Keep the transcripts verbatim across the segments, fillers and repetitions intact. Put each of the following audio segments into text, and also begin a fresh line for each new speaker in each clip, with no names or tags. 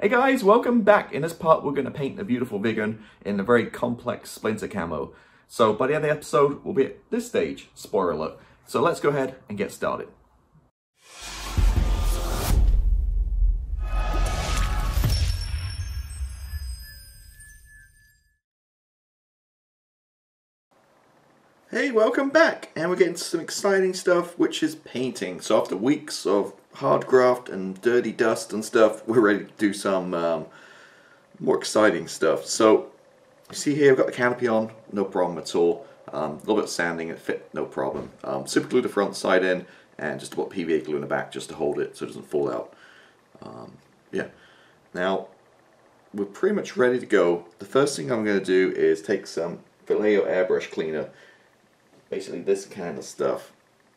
Hey guys, welcome back. In this part, we're going to paint the beautiful Viggen in a very complex Splinter camo. So by the end of the episode, we'll be at this stage, spoiler alert. So let's go ahead and get started. Hey, welcome back, and we're getting some exciting stuff, which is painting. So after weeks of hard graft and dirty dust and stuff, we're ready to do some um, more exciting stuff. So you see here, I've got the canopy on, no problem at all. Um, a little bit of sanding, it fit, no problem. Um, super glue the front side in, and just about P V A glue in the back just to hold it so it doesn't fall out. Um, yeah. Now we're pretty much ready to go. The first thing I'm going to do is take some Vallejo airbrush cleaner. Basically this kind of stuff.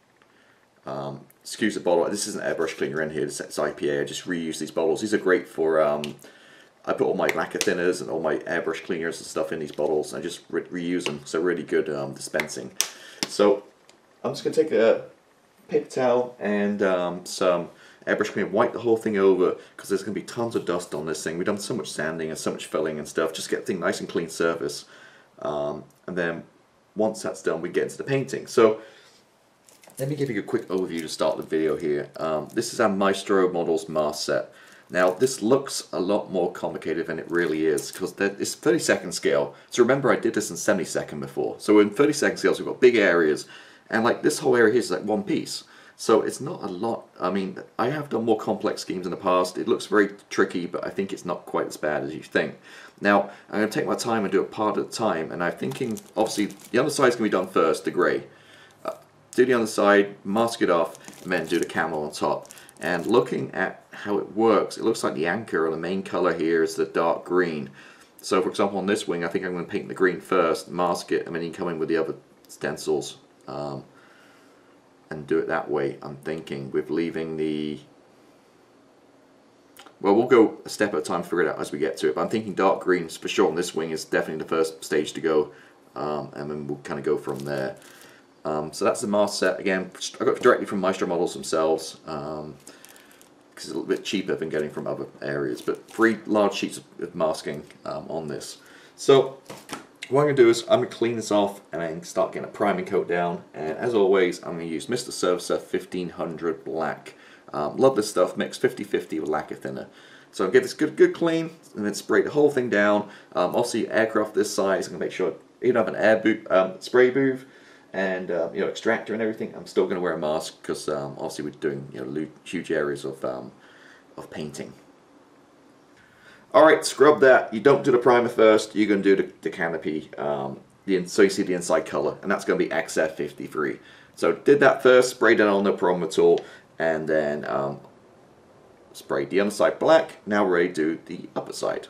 Um, excuse the bottle, this isn't airbrush cleaner in here, it's I P A, I just reuse these bottles. These are great for, um, I put all my lacquer thinners and all my airbrush cleaners and stuff in these bottles and I just re reuse them, so really good um, dispensing. So I'm just going to take a paper towel and um, some airbrush cleaner, wipe the whole thing over because there's going to be tons of dust on this thing. We've done so much sanding and so much filling and stuff, just get the thing nice and clean surface. Um, and then once that's done, we get into the painting. So let me give you a quick overview to start the video here. Um, this is our Maestro Models mask set. Now this looks a lot more complicated than it really is because it's thirty second scale. So remember, I did this in seventy second before. So in thirty second scales we've got big areas, and like this whole area here is like one piece. So it's not a lot. I mean, I have done more complex schemes in the past. It looks very tricky, but I think it's not quite as bad as you think. Now, I'm going to take my time and do it part at a time, and I'm thinking, obviously, the underside is going to be done first, the grey. Uh, do the underside, mask it off, and then do the camo on top. And looking at how it works, it looks like the anchor or the main colour here is the dark green. So, for example, on this wing, I think I'm going to paint the green first, mask it, and then you can come in with the other stencils. Um, and do it that way, I'm thinking, with leaving the... Well, we'll go a step at a time to figure it out as we get to it, but I'm thinking dark greens for sure on this wing is definitely the first stage to go, um, and then we'll kind of go from there. Um, so that's the mask set. Again, I got it directly from Maestro Models themselves, um, because it's a little bit cheaper than getting from other areas, but three large sheets of, of masking um, on this. So what I'm going to do is I'm going to clean this off and then start getting a priming coat down, and as always I'm going to use Mister Surfacer fifteen hundred Black. Um, love this stuff, mixed fifty fifty with lacquer thinner. So I'll get this good good clean and then spray the whole thing down. Um, obviously aircraft this size, I'm going to make sure you don't have an air boot, um, spray booth and uh, you know, extractor and everything. I'm still going to wear a mask because um, obviously we're doing, you know, huge areas of, um, of painting. Alright, scrub that. You don't do the primer first, you're going to do the, the canopy, um, the, so you see the inside colour, and that's going to be X F fifty-three. So did that first, sprayed it on, no problem at all, and then um, sprayed the underside black. Now we're ready to do the upper side.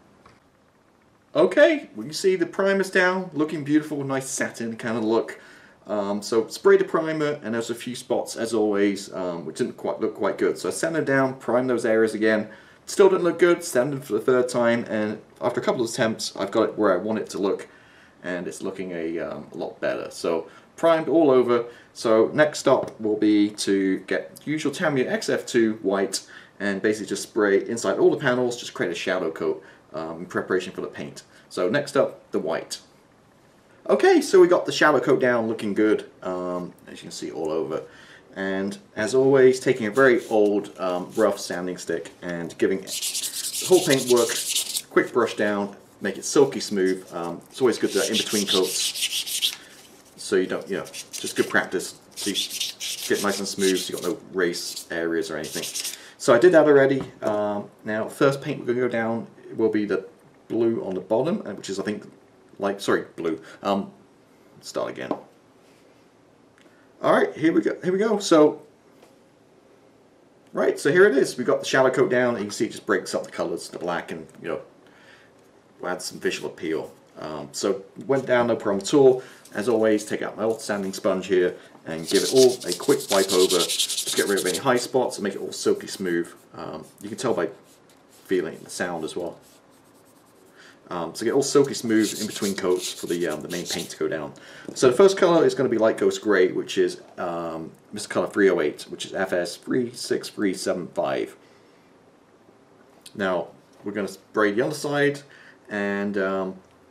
Okay, we can see the primer's down, looking beautiful, nice satin kind of look. Um, so spray the primer, and there's a few spots, as always, um, which didn't quite look quite good. So sand them down, prime those areas again. Still didn't look good, sand them for the third time, and after a couple of attempts I've got it where I want it to look, and it's looking a, um, a lot better. So primed all over. So next stop will be to get usual Tamiya X F two white and basically just spray inside all the panels, just create a shadow coat um, in preparation for the paint. So next up, the white. Okay, so we got the shadow coat down, looking good, um, as you can see all over. And as always, taking a very old um, rough sanding stick and giving the whole paintwork a quick brush down, make it silky smooth. Um, it's always good to do that in between coats, so you don't, you know, just good practice. So you get nice and smooth, so you got no race areas or anything. So I did that already. Um, now, first paint we're going to go down will be the blue on the bottom, which is I think like sorry blue. Um, start again. Alright, here we go. Here we go. So, right, so here it is. We've got the shadow coat down, and you can see it just breaks up the colours, the black, and you know, adds some visual appeal. Um, so went down, no problem at all. As always, take out my old sanding sponge here and give it all a quick wipe over. Just get rid of any high spots and make it all silky smooth. Um, you can tell by feeling the sound as well. Um, so get all silky smooth in between coats for the, um, the main paint to go down. So the first colour is going to be Light Ghost Grey, which is um, Mister Colour three oh eight, which is F S three six three seven five. Now, we're going to spray the underside, and um,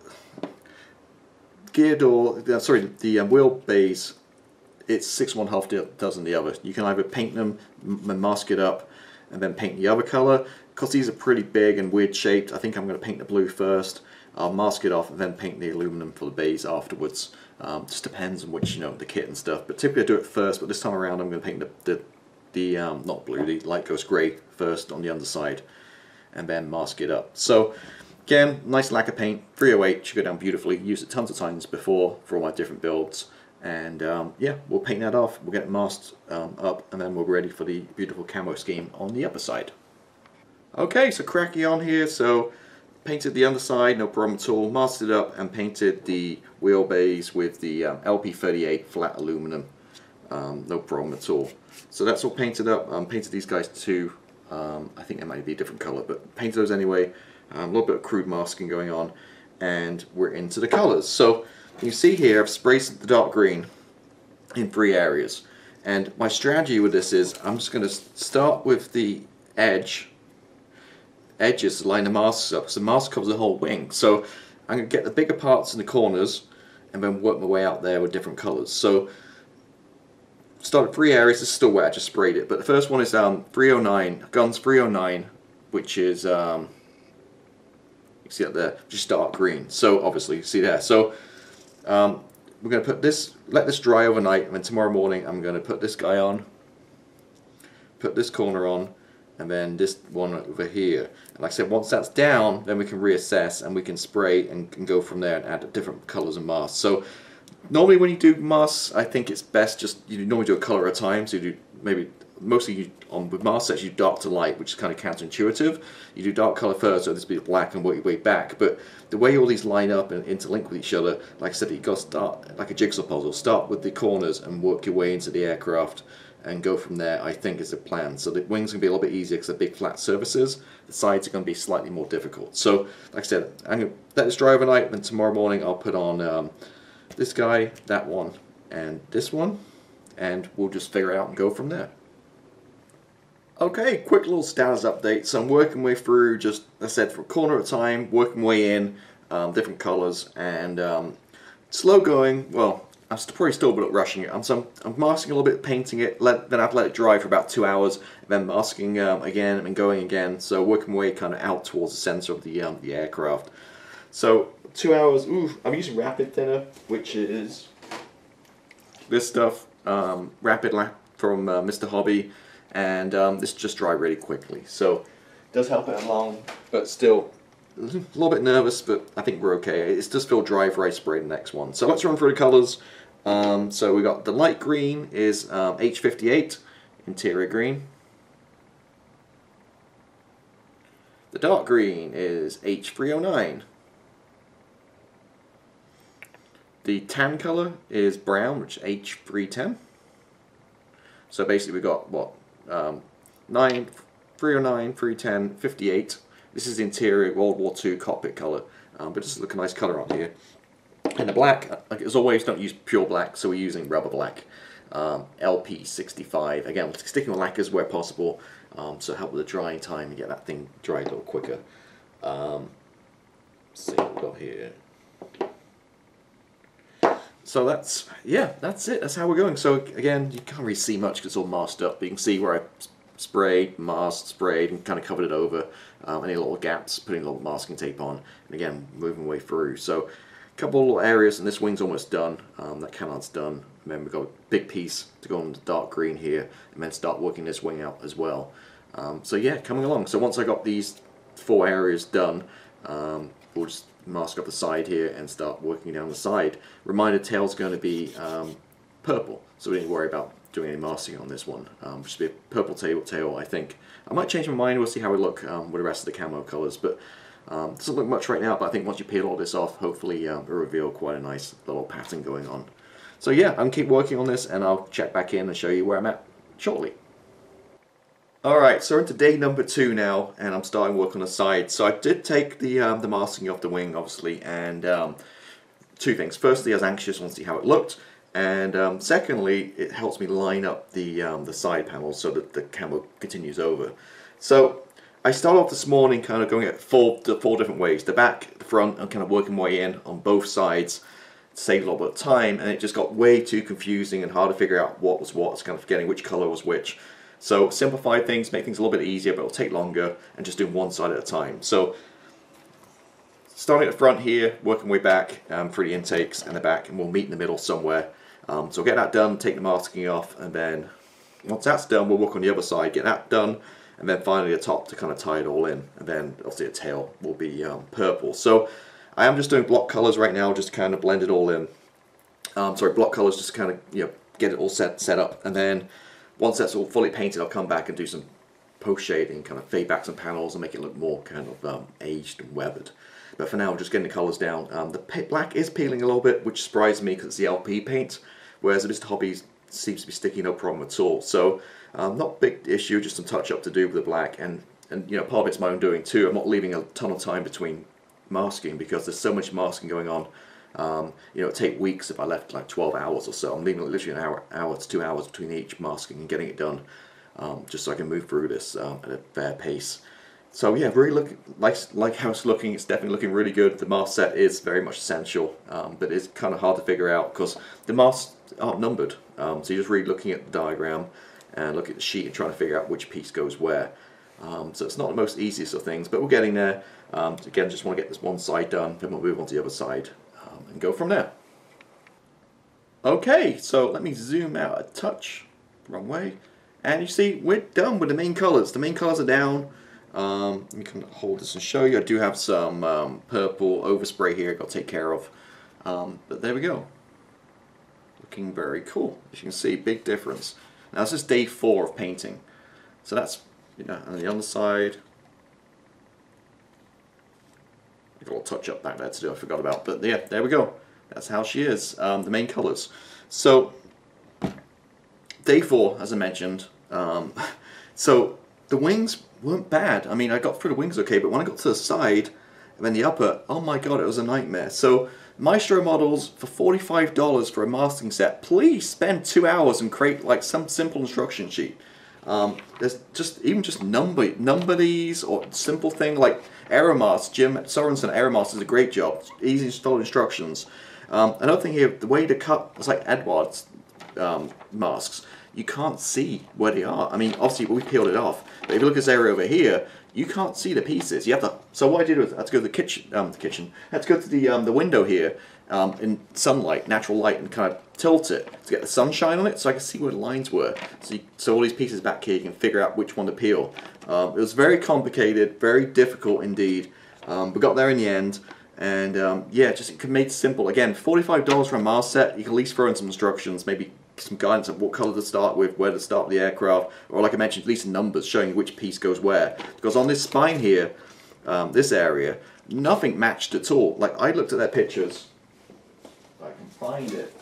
gear door, uh, sorry, the uh, wheel bays, it's six one half dozen the other. You can either paint them and mask it up and then paint the other color. Because these are pretty big and weird shaped, I think I'm going to paint the blue first. I'll mask it off and then paint the aluminum for the bays afterwards. Um, just depends on which, you know, the kit and stuff. But typically I do it first, but this time around I'm going to paint the, the, the um, not blue, the light ghost grey first on the underside and then mask it up. So again, nice lacquer paint, three oh eight, should go down beautifully. Used it tons of times before for all my different builds. And um, yeah, we'll paint that off, we'll get it masked um, up, and then we're ready for the beautiful camo scheme on the upper side. Okay, so cracking on here, so painted the underside, no problem at all, masked it up and painted the wheelbase with the um, L P thirty-eight flat aluminum, um, no problem at all. So that's all painted up. Um, painted these guys too, um, I think they might be a different colour, but painted those anyway. Um, a little bit of crude masking going on, and we're into the colours. So you see here I've sprayed the dark green in three areas, and my strategy with this is I'm just going to start with the edge edges to line the masks up, because the mask covers the whole wing. So I'm going to get the bigger parts in the corners and then work my way out there with different colours. So started three areas. This is still wet, I just sprayed it, but the first one is um, three oh nine, Guns three oh nine, which is um, you see that there, just dark green. So obviously you see there. So um, we're going to put this, let this dry overnight, and then tomorrow morning I'm going to put this guy on, put this corner on, and then this one over here. And like I said, once that's down, then we can reassess and we can spray and, and go from there and add different colours and masks. So normally when you do masks, I think it's best just, you normally do a colour at a time. So you do maybe, mostly you, on with mask sets you do dark to light, which is kind of counterintuitive. You do dark colour first, so this will be black and work your way back. But the way all these line up and interlink with each other, like I said, you've got to start like a jigsaw puzzle. Start with the corners and work your way into the aircraft and go from there, I think, is the plan. So the wings are going to be a little bit easier because they're big flat surfaces. The sides are going to be slightly more difficult. So, like I said, I'm going to let this dry overnight, then tomorrow morning I'll put on um, this guy, that one, and this one, and we'll just figure it out and go from there. Okay, quick little status update. So I'm working my way through, just, as I said, for a corner at a time, working my way in, um, different colours, and um, slow going, well, I'm probably still a bit rushing it. I'm, so I'm, I'm masking a little bit, painting it, let, then I've let it dry for about two hours, then masking um, again and going again. So working my way kind of out towards the centre of the um, the aircraft. So two hours. Ooh, I'm using Rapid Thinner, which is this stuff, um, Rapid Lap from uh, Mister Hobby, and um, this just dried really quickly. So it does help it along, but still a little bit nervous, but I think we're okay. It does feel dry for I spray the next one. So let's run through the colours. Um, so we got the light green is um, H fifty-eight, interior green. The dark green is H three oh nine. The tan colour is brown, which is H three ten. So basically we got what? Um, nine, three oh nine, three ten, fifty-eight. This is the interior World War Two cockpit colour, um, but just look a nice colour on here. And the black, as always, don't use pure black, so we're using rubber black. Um, L P sixty-five. Again, sticking with lacquers where possible, um, so help with the drying time and get that thing dried a little quicker. Um, let's see what we've got here. So that's, yeah, that's it. That's how we're going. So again, you can't really see much because it's all masked up, but you can see where I sprayed, masked, sprayed, and kind of covered it over. Um, any little gaps, putting a little masking tape on, and again, moving way through. So a couple of little areas, and this wing's almost done. Um, that canard's done. And then we've got a big piece to go on the dark green here, and then start working this wing out as well. Um, so yeah, coming along. So once I got these four areas done, um, we'll just mask up the side here and start working down the side. Reminder, tail's going to be um, purple, so we didn't worry about doing any masking on this one. Um, just be a purple tail, tail, I think. I might change my mind, we'll see how we look um, with the rest of the camo colours, but um, doesn't look much right now, but I think once you peel all this off, hopefully um, it'll reveal quite a nice little pattern going on. So yeah, I'm going to keep working on this, and I'll check back in and show you where I'm at shortly. Alright, so we're into day number two now, and I'm starting work on the side. So I did take the um, the masking off the wing, obviously, and um, two things. Firstly, I was anxious to see how it looked, and um, secondly, it helps me line up the um, the side panels so that the camo continues over. So I started off this morning kind of going at four, four different ways. The back, the front, and kind of working my way in on both sides to save a little bit of time, and it just got way too confusing and hard to figure out what was what. It's kind of forgetting which color was which. So simplify things, make things a little bit easier, but it'll take longer, and just doing one side at a time. So starting at the front here, working way back um, through the intakes and the back, and we'll meet in the middle somewhere. Um, so get that done, take the masking off, and then once that's done, we'll work on the other side, get that done, and then finally a top to kind of tie it all in, and then obviously a tail will be um, purple. So I am just doing block colors right now, just to kind of blend it all in. Um, sorry, block colors, just to kind of, you know, get it all set set up, and then once that's all fully painted, I'll come back and do some post shading, kind of fade back some panels and make it look more kind of um, aged and weathered. But for now, I'm just getting the colors down. Um, the black is peeling a little bit, which surprised me because it's the L P paint, whereas the Mister Hobby seems to be sticky, no problem at all. So um, not a big issue, just some touch up to do with the black, and and you know, part of it's my own doing too. I'm not leaving a ton of time between masking because there's so much masking going on. Um, you know, it'd take weeks if I left like twelve hours or so. I'm leaving literally an hour, hour to two hours between each masking and getting it done, um, just so I can move through this um, at a fair pace. So yeah, really look like like how it's looking. It's definitely looking really good. The mask set is very much essential, um, but it's kind of hard to figure out because the masks aren't numbered. Um, so you're just really looking at the diagram and look at the sheet and trying to figure out which piece goes where. Um, so it's not the most easiest of things, but we're getting there. Um, again, just want to get this one side done, then we'll move on to the other side um, and go from there. Okay, so let me zoom out a touch, wrong way, and you see we're done with the main colors. The main colors are down. Um, let me kind of hold this and show you. I do have some um, purple overspray here I've got to take care of, um, but there we go. Looking very cool. As you can see, big difference. Now this is day four of painting, so that's, you know, on the underside. I've got a touch up back there to do, I forgot about, but yeah, there we go. That's how she is. Um, the main colors. So day four, as I mentioned. Um, so the wings weren't bad. I mean, I got through the wings okay, but when I got to the side and then the upper, oh my god, it was a nightmare. So Maestro Models, for forty-five dollars for a masking set, please spend two hours and create like some simple instruction sheet. Um, there's just, even just number, number these, or simple thing like Aeromask. Jim Sorensen at Aeromask does a great job. Easy to follow instructions. Um, another thing here, the way to cut, it's like Edward's um, masks. You can't see where they are. I mean, obviously we peeled it off, but if you look at this area over here, you can't see the pieces. You have to. So what I did was I had to go to the kitchen. Um, the kitchen. I had to go to the um, the window here um, in sunlight, natural light, and kind of tilt it to get the sunshine on it, so I could see where the lines were. So, you, so all these pieces back here, you can figure out which one to peel. Um, it was very complicated, very difficult indeed. Um, we got there in the end, and um, yeah, just it made it simple. Again, forty-five dollars for a mask set. You can at least throw in some instructions, maybe some guidance of what color to start with, where to start the aircraft, or like I mentioned, at least numbers showing you which piece goes where. Because on this spine here, um, this area, nothing matched at all. Like I looked at their pictures, if I can find it.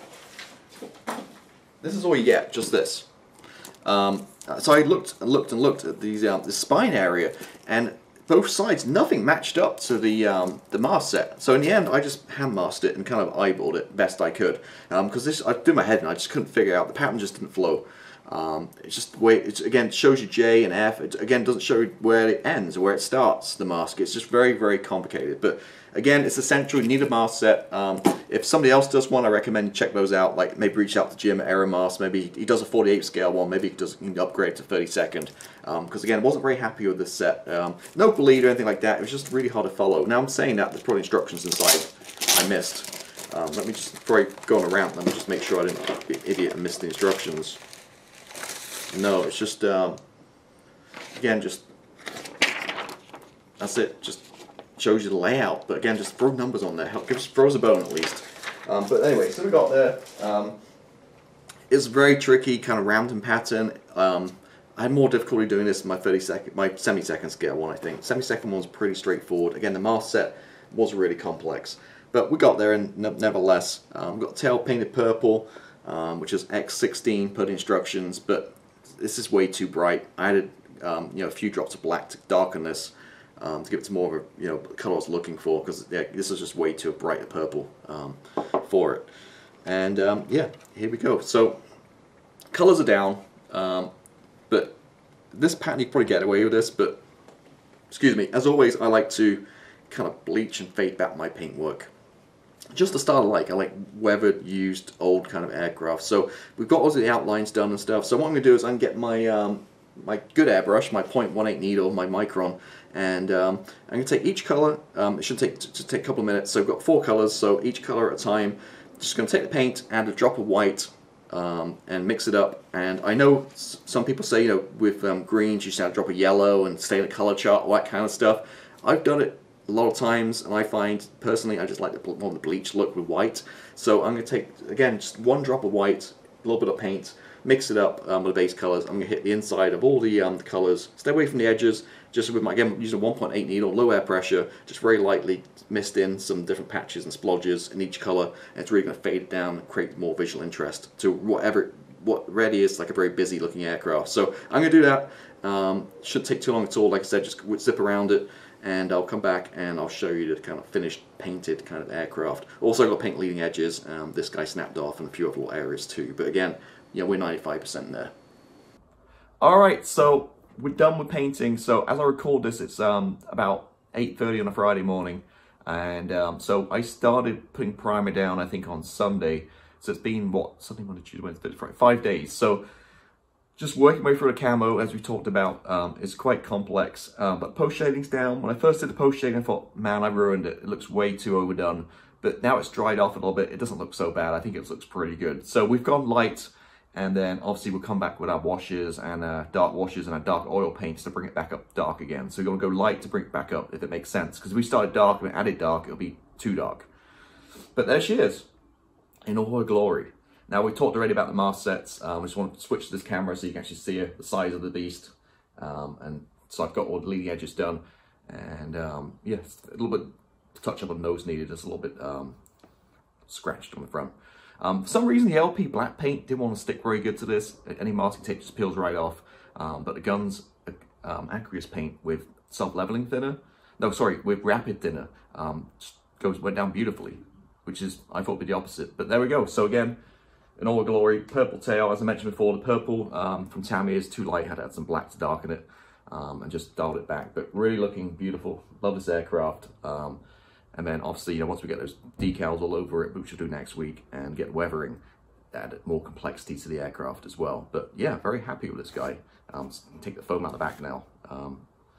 This is all you get, just this. Um, so I looked and looked and looked at these um, the spine area, and both sides, nothing matched up to the um, the mask set. So in the end, I just hand masked it and kind of eyeballed it best I could, because um, this I did my head and I just couldn't figure out, the pattern just didn't flow. Um, it's just the way it again shows you J and F. It again doesn't show you where it ends or where it starts. The mask. It's just very very complicated. But again, it's essential. You need a mask set. Um, if somebody else does one, I recommend you check those out. Like maybe reach out to Jim at Aeromask. Maybe he does a forty-eight scale one. Maybe he does he can upgrade to thirty-second. Because um, again, I wasn't very happy with this set. Um, no bleed or anything like that. It was just really hard to follow. Now I'm saying that there's probably instructions inside I missed. Um, let me just, before I go on a rant, let me just make sure I didn't be an idiot and miss the instructions. No, it's just, um, again, just, that's it, just shows you the layout, but again, just throw numbers on there, help, give us, throw us a bone at least. Um, but anyway, so we got there, um, it's very tricky, kind of rounding pattern. um, I had more difficulty doing this in my thirty second, my semi-second scale one, I think. Semi-second one's pretty straightforward. Again, the mask set was really complex, but we got there, and nevertheless, um, we've got tail painted purple, um, which is X sixteen per instructions, but this is way too bright. I added um, you know, a few drops of black to darken this um, to give it to more of a, you know, color I was looking for, because yeah, this is just way too bright a purple um, for it. And um, yeah, here we go. So colors are down, um, but this pattern you can probably get away with this, but excuse me, as always, I like to kind of bleach and fade back my paintwork. Just to start, I like, I like weathered, used, old kind of aircraft. So we've got all of the outlines done and stuff. So what I'm going to do is I can get my um, my good airbrush, my point one eight needle, my micron, and um, I'm going to take each color. Um, it should take just take a couple of minutes. So I've got four colors, so each color at a time. Just going to take the paint, add a drop of white, um, and mix it up. And I know some people say, you know, with um, greens you should add a drop of yellow and stay in the color chart, all that kind of stuff. I've done it a lot of times, and I find personally I just like the more the bleach look with white. So I'm going to take, again, just one drop of white, a little bit of paint, mix it up um, with the base colors. I'm going to hit the inside of all the, um, the colors, stay away from the edges, just with my, again, using a one point eight needle, low air pressure, just very lightly mist in some different patches and splodges in each color, and it's really going to fade it down and create more visual interest to whatever, what already is like a very busy looking aircraft. So I'm going to do that. Um, shouldn't take too long at all. Like I said, just zip around it, and I'll come back and I'll show you the kind of finished painted kind of aircraft. Also got paint leading edges. Um, this guy snapped off and a few other little areas too. But again, you know, we're ninety-five percent there. Alright, so we're done with painting. So as I record this, it's um, about eight thirty on a Friday morning. And um, so I started putting primer down, I think, on Sunday. So it's been, what, Sunday, Monday, Tuesday, Wednesday, Thursday, Friday, five days. So just working my way through the camo, as we talked about, um, is quite complex. Um, but post shading's down. When I first did the post shading, I thought, man, I ruined it. It looks way too overdone. But now it's dried off a little bit. It doesn't look so bad. I think it looks pretty good. So we've gone light, and then obviously we'll come back with our washes and uh, dark washes and our dark oil paints to bring it back up dark again. So we're going to go light to bring it back up, if it makes sense. Because if we started dark and added dark, it'll be too dark. But there she is, in all her glory. Now, we talked already about the mask sets. Um, I just want to switch to this camera so you can actually see her, the size of the beast. Um, and so I've got all the leading edges done. And um, yeah, a little bit touch up on nose needed, just a little bit um, scratched on the front. Um, for some reason, the L P black paint didn't want to stick very good to this. Any masking tape just peels right off. Um, but the Guns um, aqueous paint with self-leveling thinner, no, sorry, with rapid thinner, um, just goes went down beautifully, which is, I thought, would be the opposite. But there we go. So again, in all glory, purple tail, as I mentioned before, the purple um, from Tamiya is too light, had to add some black to darken it, um, and just dialed it back. But really looking beautiful, love this aircraft. Um, and then obviously, you know, once we get those decals all over it, which we'll do next week, and get weathering, add more complexity to the aircraft as well. But yeah, very happy with this guy. Um, take the foam out the back now. Um,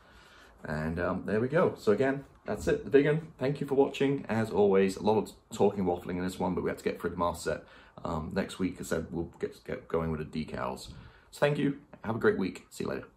and um, there we go. So again, that's it, the big one. Thank you for watching. As always, a lot of talking, waffling in this one, but we have to get through the mask set. Um, next week, as I said, we'll get, get going with the decals. So thank you. Have a great week. See you later.